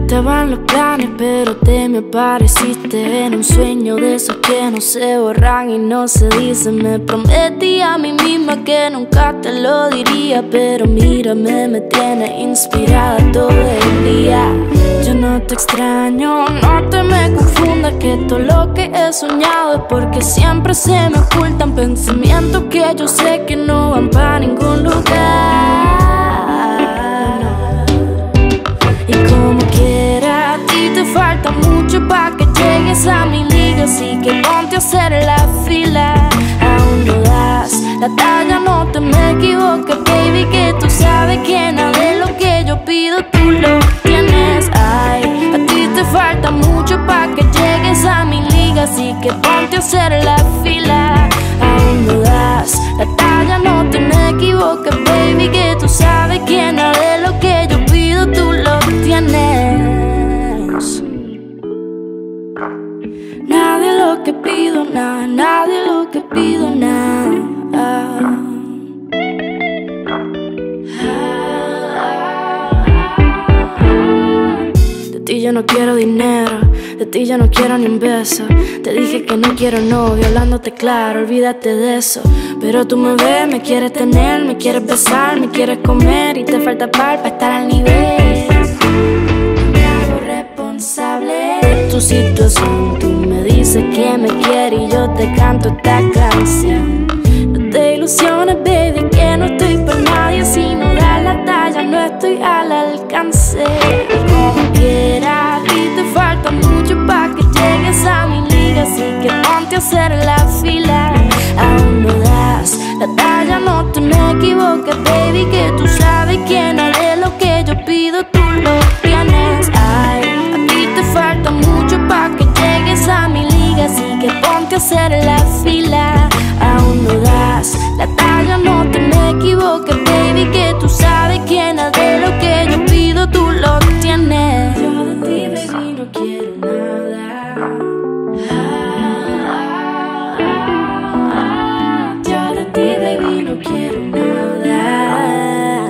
estaban los planes, pero te me apareciste en un sueño de esos que no se borran y no se dicen. Me prometí a mí misma que nunca te lo diría, pero mírame, me tienes inspirada todo el día. Yo no te extraño, no te me confundas, que todo lo que he soñado es porque siempre se me ocultan pensamientos que yo sé que no van para ningún lugar. Y como quiera, a ti te falta mucho para que llegues a mi liga, así que ponte a hacer la fila. Aún no das la talla, no te me equivoques, baby, que tú sabes que nada de lo que yo pido tú lo tienes. Ay, a ti te falta mucho para que llegues a mi liga, así que ponte a hacer la fila. Aún no das la talla, no te me equivoques, baby, que tú sabes que nada de lo que yo pido tú lo tienes. Nada de lo que pido, nada, nada de lo que pido, nada. De ti yo no quiero dinero, de ti yo no quiero ni un beso. Te dije que no quiero novio, hablándote claro, olvídate de eso. Pero tú me ves, me quieres tener, me quieres besar, me quieres comer y te falta para estar al nivel. Me hago responsable de tu situación. Tú me dices que me quieres y yo te canto esta canción. No te ilusiones, baby, que no estoy por nadie. Si no das la talla, no estoy al alcance. Y como quiera, a ti te falta mucho para que llegues a mi liga, así que ponte a hacer la fila. Aún no das la talla, no te me equivoques, baby, que tú sabes que nada de lo que yo pido tú lo tienes. Ay, a ti te falta mucho para que llegues a mi liga, así que ponte a hacer la fila. Aún no das la talla, no te me equivoques, baby, que tú sabes que nada de lo que yo pido tú lo tienes. Yo de ti, baby, no quiero nada. Yo de ti, baby, no quiero nada.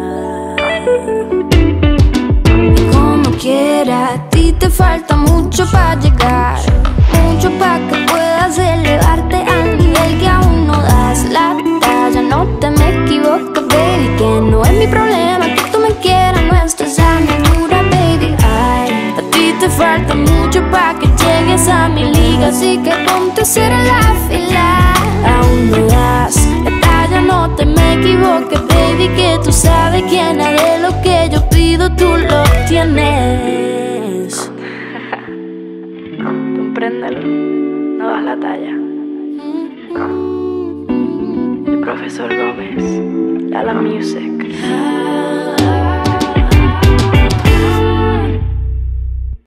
Como quiera, a ti te falta mucho para llegar, mucho para que puedas elevarte al nivel que aún no das la talla. No te me equivoques, baby, que no es mi problema que tú me quieras, no estás a mi altura, baby. Ay, a ti te falta mucho para que llegues a mi liga, así que ponte a hacer la fila. Aún no das la talla, no te me equivoques, baby, que tú sabes que nada de lo que yo pido tú lo tienes. Compréndelo, no das la talla. El profesor Gómez, Lala Music.